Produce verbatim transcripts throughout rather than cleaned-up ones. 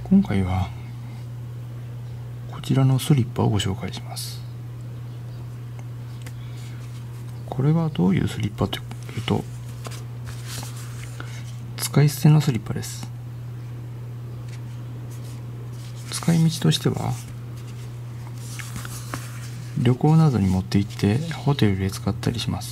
今回はこちらのスリッパをご紹介します。これはどういうスリッパというと、使い捨てのスリッパです。使い道としては、旅行などに持って行ってホテルで使ったりします。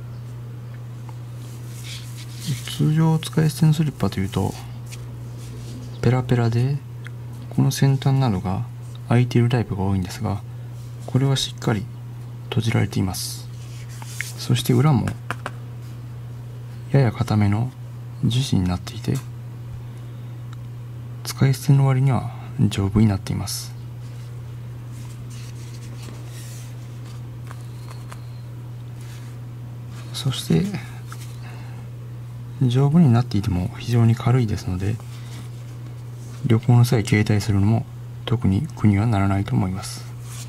通常使い捨てのスリッパというとペラペラで、この先端などが開いているタイプが多いんですが、これはしっかり閉じられています。そして裏もやや硬めの樹脂になっていて、使い捨ての割には丈夫になっています。そして丈夫になっていても非常に軽いですので、旅行の際携帯するのも特に苦にはならないと思います。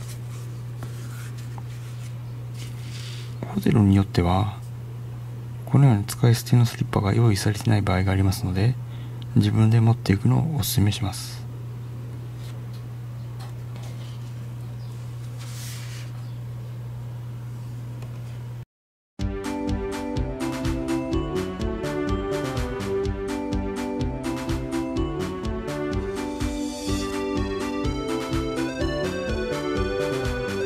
ホテルによってはこのように使い捨てのスリッパが用意されていない場合がありますので、自分で持っていくのをお勧めします。